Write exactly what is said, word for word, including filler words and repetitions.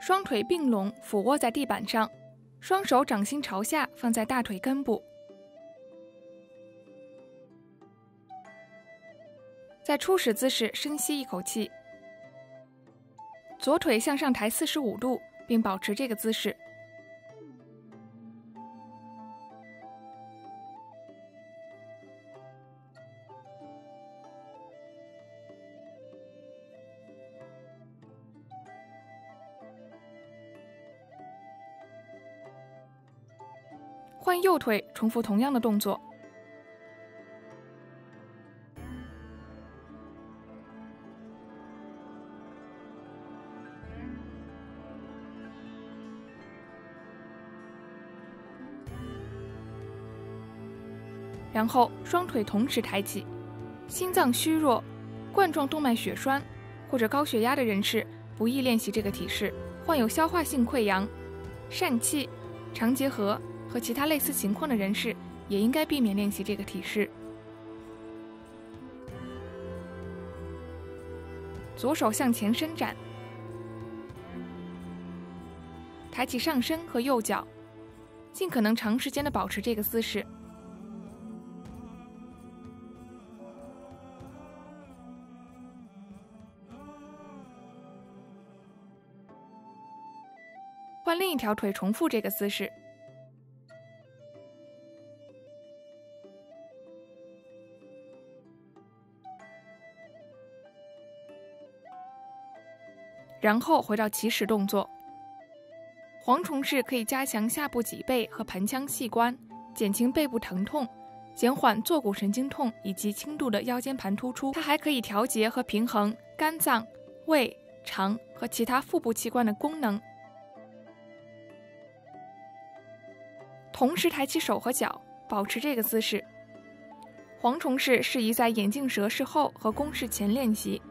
双腿并拢，俯卧在地板上，双手掌心朝下放在大腿根部。在初始姿势深吸一口气，左腿向上抬四十五度，并保持这个姿势。换右腿，重复同样的动作。然后双腿同时抬起。心脏虚弱、冠状动脉血栓或者高血压的人士不宜练习这个体式。患有消化性溃疡、疝气、肠结核和其他类似情况的人士也应该避免练习这个体式。左手向前伸展，抬起上身和右脚，尽可能长时间地保持这个姿势。换另一条腿，重复这个姿势。然后回到起始动作。蝗虫式可以加强下部脊背和盆腔器官，减轻背部疼痛，减缓坐骨神经痛以及轻度的腰间盘突出。它还可以调节和平衡肝脏、胃、肠和其他腹部器官的功能。同时抬起手和脚，保持这个姿势。蝗虫式适宜在眼镜蛇式后和弓式前练习。